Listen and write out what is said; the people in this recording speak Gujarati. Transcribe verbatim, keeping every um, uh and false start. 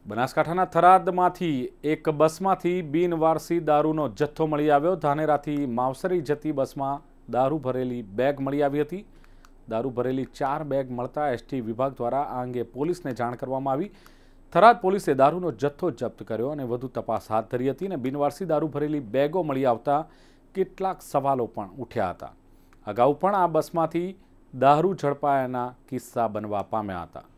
બનાસકાંઠાના થરાદમાંથી એક બસમાંથી બિનવારસી દારૂનો જથ્થો મળી આવ્યો। ધાનેરાથી માવસરી જતી બસમાં દારૂ ભરેલી બેગ મળી આવી હતી। દારૂ ભરેલી ચાર બેગ મળતા એસટી વિભાગ દ્વારા આ અંગે પોલીસને જાણ કરવામાં આવી। થરાદ પોલીસે દારૂનો જથ્થો જપ્ત કર્યો અને વધુ તપાસ હાથ ધરી હતી અને બિનવારસી દારૂ ભરેલી બેગો મળી આવતા કેટલાક સવાલો પણ ઉઠ્યા હતા। અગાઉ પણ આ બસમાંથી દારૂ ઝડપાયાના કિસ્સા બનવા પામ્યા હતા।